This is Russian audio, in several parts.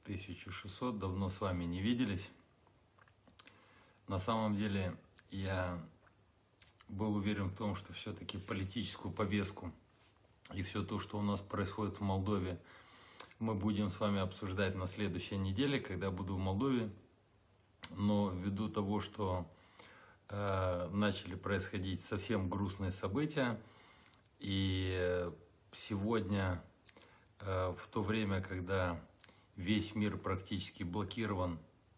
1600, давно с вами не виделись. На самом деле я был уверен в том, что все-таки политическую повестку и все то, что у нас происходит в Молдове, мы будем с вами обсуждать на следующей неделе, когда буду в Молдове. Но ввиду того, что начали происходить совсем грустные события, и сегодня, в то время, когда весь мир практически блокирован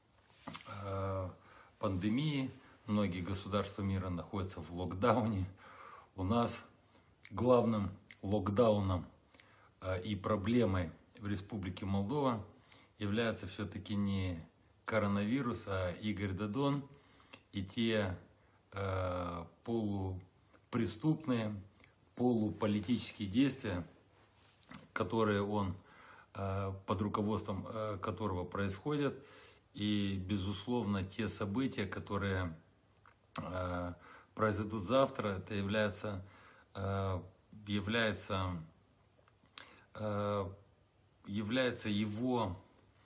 пандемией, многие государства мира находятся в локдауне, у нас главным локдауном и проблемой в Республике Молдова является все-таки не коронавирус, а Игорь Додон и те полупреступные, полуполитические действия, которые он, под руководством которого происходят, и, безусловно, те события, которые произойдут завтра, это является его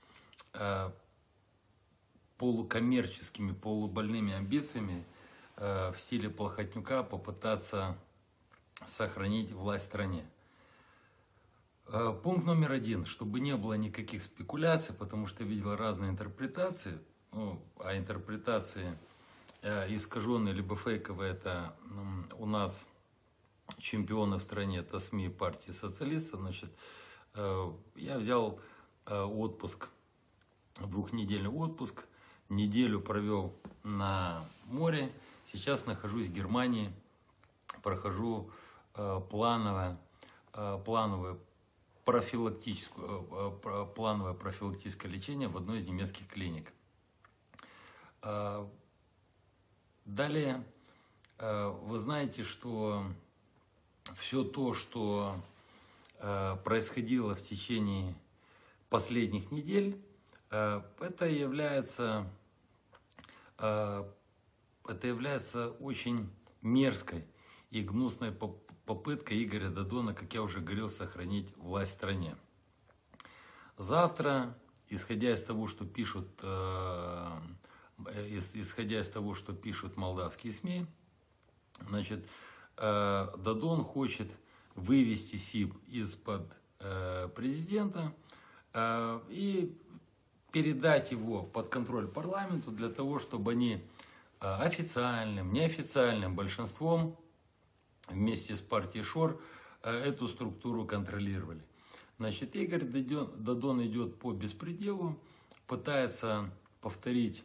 полукоммерческими, полубольными амбициями в стиле Плохотнюка попытаться сохранить власть в стране. Пункт номер один, чтобы не было никаких спекуляций, потому что видел разные интерпретации, а интерпретации искаженные либо фейковые, это у нас чемпионы в стране, это СМИ партии социалистов. Значит, я взял отпуск, двухнедельный отпуск, неделю провел на море, сейчас нахожусь в Германии, прохожу плановое профилактическое лечение в одной из немецких клиник. Далее, вы знаете, что все то, что происходило в течение последних недель, это является очень мерзкой и гнусной попыткой Игоря Додона, как я уже говорил, сохранить власть в стране. Завтра, исходя из того, что пишут молдавские СМИ, значит, Додон хочет вывести СИП из-под президента и передать его под контроль парламенту для того, чтобы они официальным, неофициальным большинством вместе с партией ШОР эту структуру контролировали. Значит, Игорь Додон идет по беспределу, пытается повторить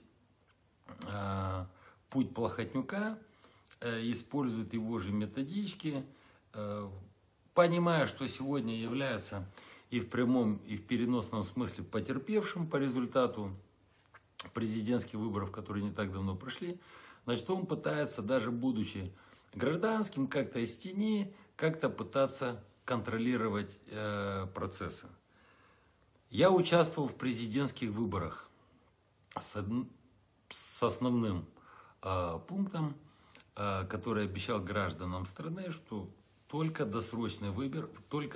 путь Плохотнюка, использует его же методички, понимая, что сегодня является и в прямом, и в переносном смысле потерпевшим по результату президентских выборов, которые не так давно прошли. Значит, он пытается, даже будучи гражданским, как-то из тени, как-то пытаться контролировать процессы. Я участвовал в президентских выборах с основным пунктом, который обещал гражданам страны, что только досрочные выборы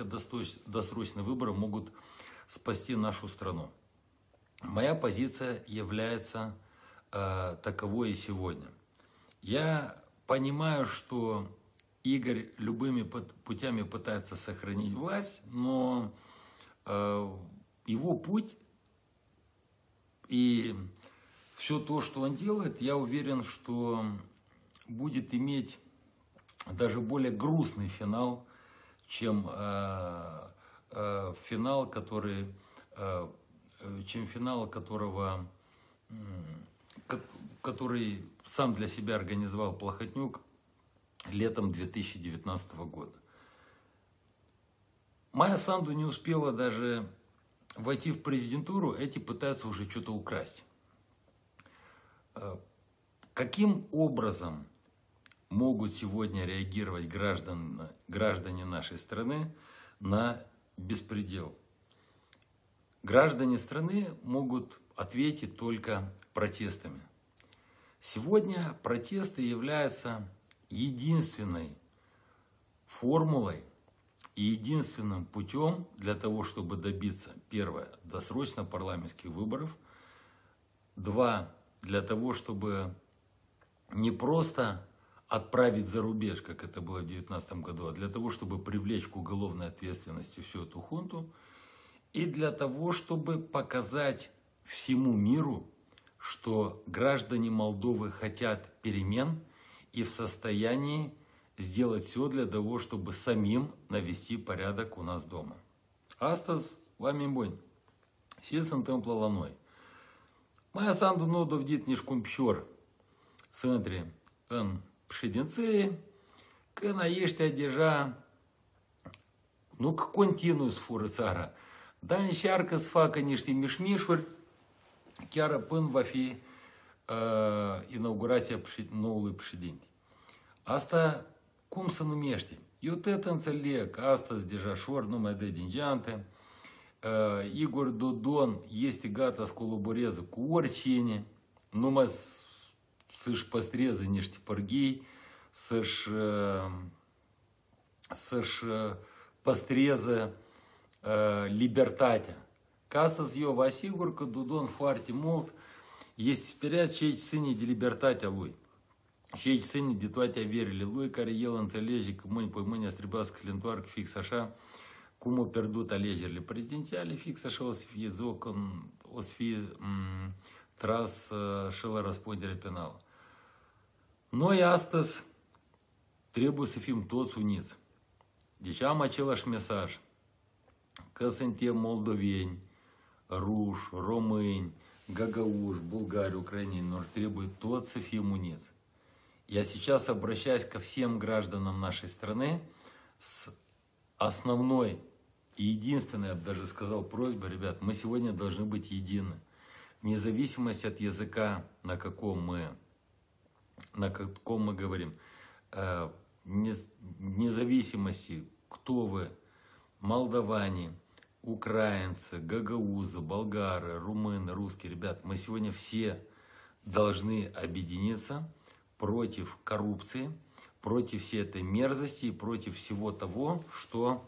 могут спасти нашу страну. Моя позиция является таковой и сегодня. Я понимаю, что Игорь любыми путями пытается сохранить власть, но его путь и все то, что он делает, я уверен, что будет иметь даже более грустный финал, чем финал, который сам для себя организовал Плохотнюк летом 2019 года. Майя Санду не успела даже войти в президентуру, эти пытаются уже что-то украсть. Каким образом могут сегодня реагировать граждане нашей страны на беспредел? Граждане страны могут ответить только протестами. Сегодня протесты являются единственной формулой И единственным путем для того, чтобы добиться, первое, досрочно парламентских выборов, два, для того, чтобы не просто отправить за рубеж, как это было в 2019 году, а для того, чтобы привлечь к уголовной ответственности всю эту хунту, и для того, чтобы показать всему миру, что граждане Молдовы хотят перемен и в состоянии сделать все для того, чтобы самим навести порядок у нас дома. Астас, вами бонь. Și întâmplă la noi. Mai asandul nu dovedit nici cum picior să intre în președinție, când ăștia deja nu că continuu să fură țara, dar încearcă să facă niște mișmișuri chiar până va fi inaugurația noului președinte. Asta cum se numește? Eu tot înțeleg că astăzi deja șor nu mai dă din geantă. Igor Dodon este gata să colaboreze cu oricine, numai să-și păstreze niște pârghii, să-și păstreze libertatea. Că astăzi eu vă asigur că Dodon foarte mult este speriat ce ține de libertatea lui. Și ce ține de toate averile lui, care el înțelege că mâine pe mâine trebuie să le întoarcă fix așa, cum a pierdut alegerile prezidențiale, fix așa o să fie o să fie tras și la răspundere penală. Noi astăzi trebuie să fim toți uniți. Deci am același mesaj, că suntem moldoveni, ruși, români, gagauși, bulgari, украинени, но trebuie toți să fim uniți. Я сейчас обращаюсь ко всем гражданам нашей страны с основной и единственной, я бы даже сказал, просьбой, ребят, мы сегодня должны быть едины. Вне зависимости от языка, на каком мы говорим, вне зависимости, кто вы, молдаване, украинцы, гагаузы, болгары, румыны, русские, ребят, мы сегодня все должны объединиться против коррупции, против всей этой мерзости и против всего того, что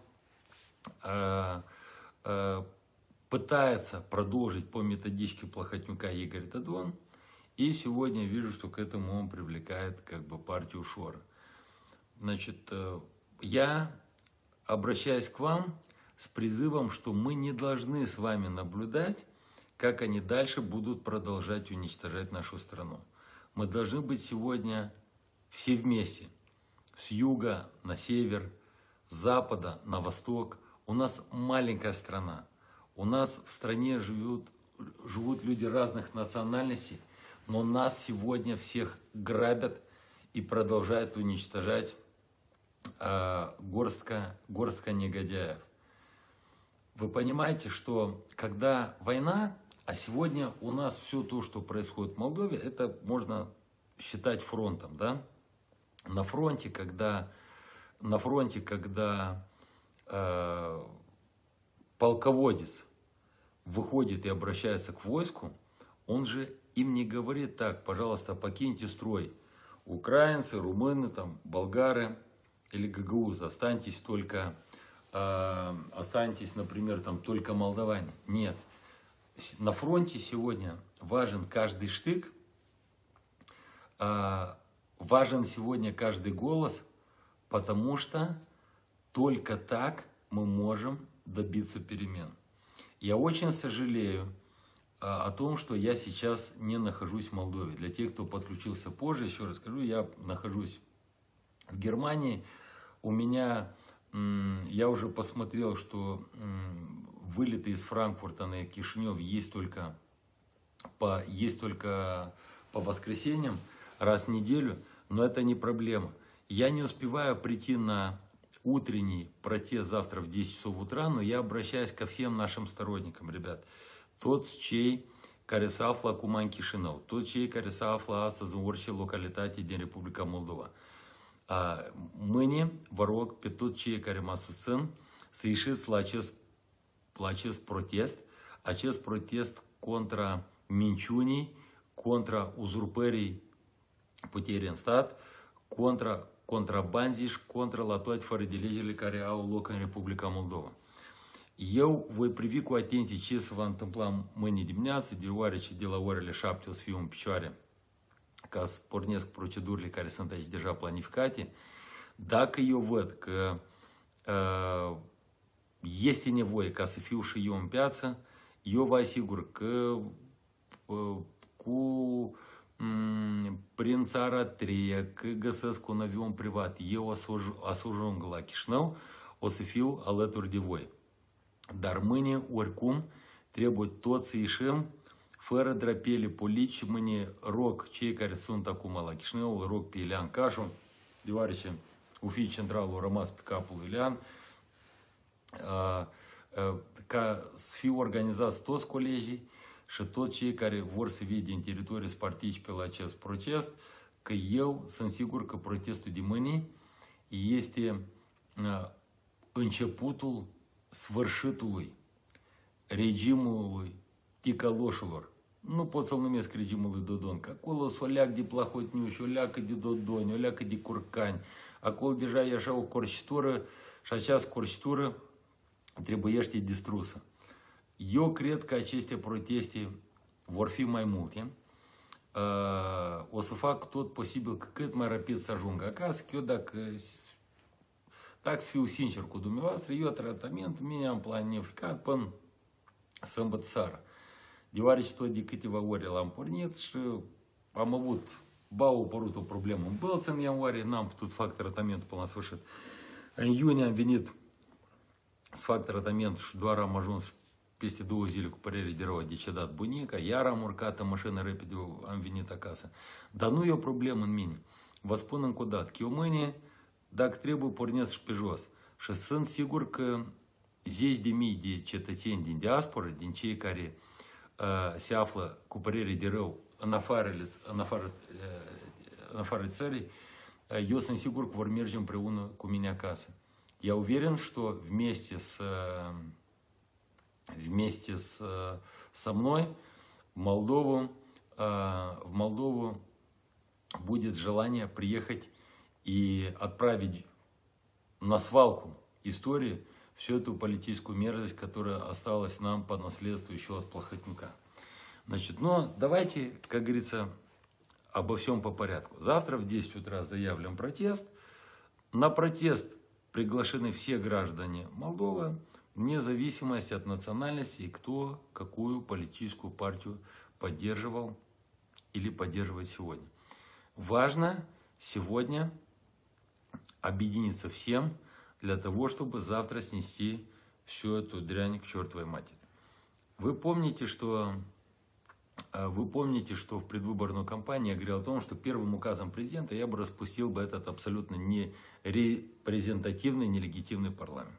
пытается продолжить по методичке Плохотнюка Игорь Додон. И сегодня вижу, что к этому он привлекает как бы партию Шора. Значит, я обращаюсь к вам с призывом, что мы не должны с вами наблюдать, как они дальше будут продолжать уничтожать нашу страну. Мы должны быть сегодня все вместе, с юга на север, с запада на восток. У нас маленькая страна, у нас в стране живут люди разных национальностей, но нас сегодня всех грабят и продолжают уничтожать горстка негодяев. Вы понимаете, что когда война, а сегодня у нас все то, что происходит в Молдове, это можно считать фронтом, да? На фронте, когда полководец выходит и обращается к войску, он же им не говорит так: пожалуйста, покиньте строй. Украинцы, румыны, там, болгары или гагаузы, останьтесь, например, там, только молдаване. Нет. На фронте сегодня важен каждый штык, важен сегодня каждый голос, потому что только так мы можем добиться перемен. Я очень сожалею о том, что я сейчас не нахожусь в Молдове. Для тех, кто подключился позже, еще раз скажу, я нахожусь в Германии. Я уже посмотрел, что вылеты из Франкфурта на Кишинев есть только по воскресеньям, раз в неделю, но это не проблема. Я не успеваю прийти на утренний протест завтра в 10 часов утра, но я обращаюсь ко всем нашим сторонникам, ребят. Tot cei care se află acum în Chișinău, toți cei care se află astăzi în orice localitate din Republica Moldova. Mâine vă rog pe toți cei care mă susțin să ieșiți la acest protest contra minciunii, contra uzurpării puterii în stat, contra contrabanziși contra la toate fără de legile care au loc în Republica Moldova. Eu voi privi cu atenție ce se va întâmpla mâine dimineață, deoarece de la orele 7 o să fiu în picioare ca să pornesc procedurile care sunt aici deja planificate. Dacă eu văd că este nevoie ca să fiu și eu în piață, eu vă asigur că prin țara treia, că găsesc un avion privat, eu o să ajung la Chișinău, o să fiu alături de voi. Dar mâine, oricum, trebuie toți să ieșim fără drapele politice. Mâine rog cei care sunt acum la Chișinău, îl rog pe Ilean Cașu, deoarece oficiul central a rămas pe capul lui Ilean, ca să fiu organizați toți colegii și toți cei care vor să vie din teritoriu să participe la acest proces, că eu sunt sigur că protestul de mâine este începutul sfârșitului regimului ticăloșilor. Nu pot să-l numesc regimul lui Dodon, că acolo sunt o leacă de plahotniuși, o leacă de Dodoni, o leacă de curcani. Acolo deja e așa o corcitură și această corcitură trebuiește distrusă. Eu cred că aceste proteste vor fi mai multe. O să fac tot posibil cât mai rapid să ajung acasă, că eu dacă să fiu sincer cu dumneavoastră, eu tratamentul mine am planificat până sâmbătă seara. Deoarece tot de câteva ore l-am pornit și am avut, a apărut o problemă în Bălți în ianuarie, n-am putut să fac tratamentul până la sfârșit. În iunie am venit să fac tratamentul și doar am ajuns peste 2 zile cu părere de rău a decedat bunica, iar am urcat în mașină repede, am venit acasă. Dar nu e o problemă în mine. Vă spun încă o dată că eu mâine, dacă trebuie, pornesc și pe jos. Și sunt sigur că zeci de mii de cetățeni din diaspora, din cei care se află cu părere de rău în afară țării, eu sunt sigur că vor merge împreună cu mine acasă. Я уверен, что вместе со мной в Молдову будет желание приехать и отправить на свалку истории всю эту политическую мерзость, которая осталась нам по наследству еще от Плохотнюка. Значит, но давайте, как говорится, обо всем по порядку. Завтра в 10 утра заявлен протест. На протест приглашены все граждане Молдовы, вне зависимости от национальности и кто какую политическую партию поддерживал или поддерживает сегодня. Важно сегодня объединиться всем для того, чтобы завтра снести всю эту дрянь к чертовой матери. Вы помните, что в предвыборную кампанию я говорил о том, что первым указом президента я бы распустил бы этот абсолютно не репрезентативный, нелегитимный парламент.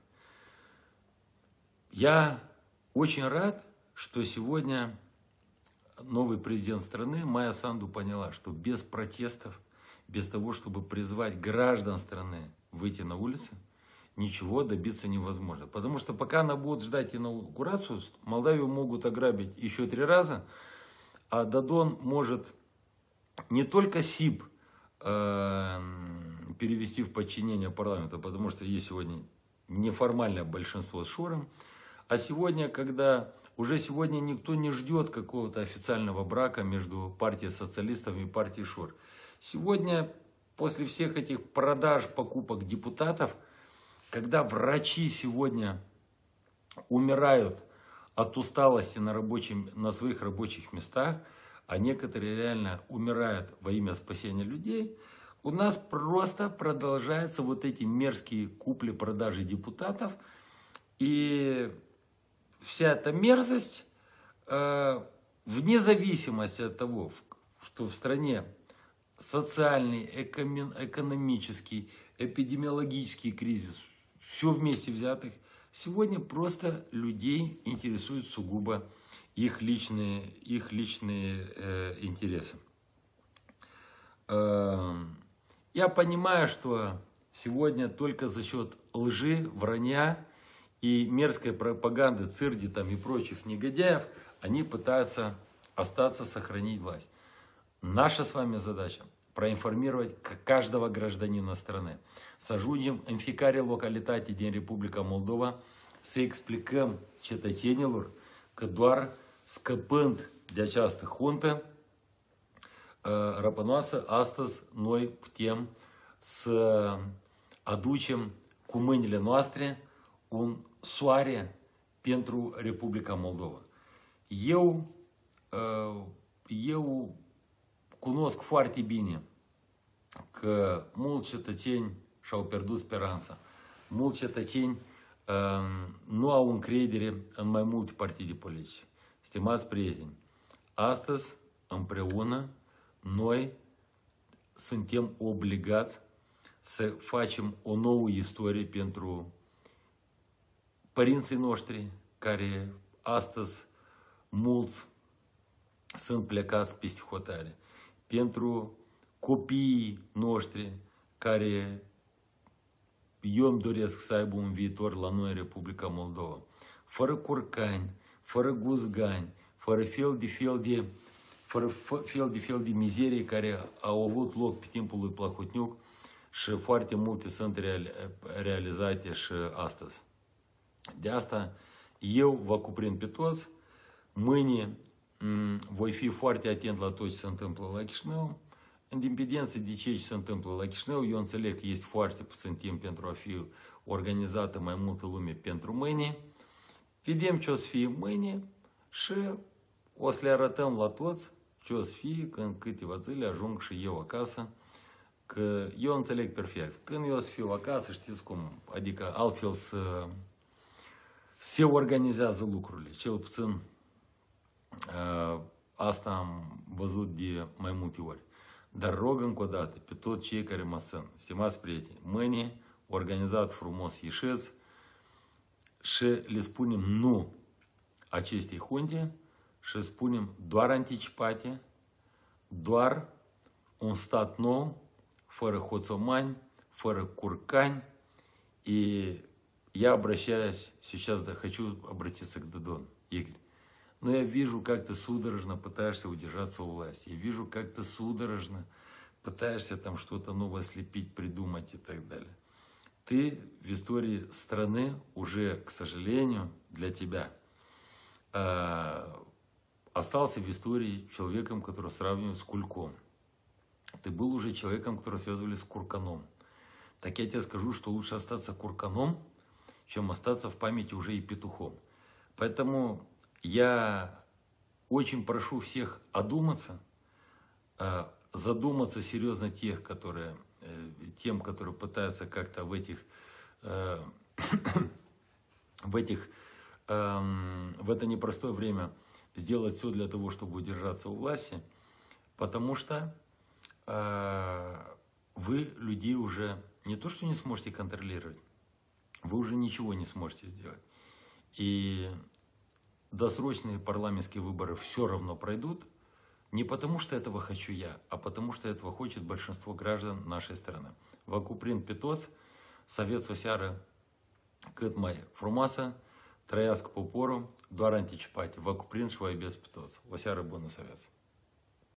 Я очень рад, что сегодня новый президент страны Майя Санду поняла, что без протестов, без того, чтобы призвать граждан страны выйти на улицы, ничего добиться невозможно. Потому что пока она будет ждать инаугурацию, Молдавию могут ограбить еще 3 раза, а Додон может не только СИП перевести в подчинение парламента, потому что есть сегодня неформальное большинство с Шором, а сегодня, когда уже сегодня никто не ждет какого-то официального брака между партией социалистов и партией Шор. Сегодня, после всех этих продаж, покупок депутатов, когда врачи сегодня умирают от усталости на своих рабочих местах, а некоторые реально умирают во имя спасения людей, у нас просто продолжаются вот эти мерзкие купли-продажи депутатов. И вся эта мерзость, вне зависимости от того, что в стране социальный, экономический, эпидемиологический кризис, все вместе взятых, сегодня просто людей интересуют сугубо их личные интересы. Я понимаю, что сегодня только за счет лжи, вранья и мерзкой пропаганды Цирди там и прочих негодяев они пытаются остаться, сохранить власть. Наша с вами задача проинформировать каждого гражданина страны. Să ajungem în fiecare localitate din Republica Moldova să explicăm cetățenilor că doar scăpând de această huntă răpănoasă, astăzi noi putem să aducem cu mâinile noastre un soare pentru Republica Moldova. Eu cunosc foarte bine că mulți cetățeni și-au pierdut speranța. Mulți cetățeni nu au încredere în mai multe partide politice. Stimați prieteni, astăzi, împreună, noi suntem obligați să facem o nouă istorie pentru părinții noștri, care astăzi mulți sunt plecați peste hotare, pentru copiii noștri care eu îmi doresc să aibă un viitor la noi în Republica Moldova, fără curcani, fără guzgani, fără fel de mizerii care au avut loc pe timpul lui Plahotniuc și foarte multe sunt realizate și astăzi. De asta eu vă cuprind pe toți. Mâine voi fi foarte atent la tot ce se întâmplă la Chișinău. În dependență de ce se întâmplă la Chișinău, eu înțeleg că este foarte puțin timp pentru a fi organizată mai multă lume pentru mâine. Vedem ce o să fie mâine și o să le arătăm la toți ce o să fie când câteva zile ajung și eu acasă. Că eu înțeleg perfect. Când eu o să fiu acasă, știți cum, adică altfel se organizează lucrurile. Cel puțin asta am văzut de mai multe ori. Dar rog încă o dată pe toți cei care mă sunt, stimați prieteni, mâine, organizat frumos, ieșiți și le spunem nu acestei hunte și spunem doar anticipate, doar un stat nou, fără hoțomani, фără куркань. И я обращаюсь сейчас, да, хочу обратиться к Додону. Игорь, но я вижу, как ты судорожно пытаешься удержаться у власти. Я вижу, как ты судорожно пытаешься там что-то новое слепить, придумать и так далее. Ты в истории страны уже, к сожалению, для тебя остался в истории человеком, которого сравнивают с Кульком. Ты был уже человеком, которого связывали с Курканом. Так я тебе скажу, что лучше остаться Курканом, чем остаться в памяти уже и петухом. Поэтому я очень прошу всех одуматься, задуматься серьезно тем, которые пытаются как-то в это непростое время сделать все для того, чтобы удержаться у власти, потому что вы людей уже не то, что не сможете контролировать, вы уже ничего не сможете сделать. И досрочные парламентские выборы все равно пройдут, не потому что этого хочу я, а потому что этого хочет большинство граждан нашей страны. Vă pe toți, să aveți o seară cât mai frumoasă, trăiască poporul, doar anticipate. Vă cuprind și vă iubesc pe toți. O seară bună să aveți!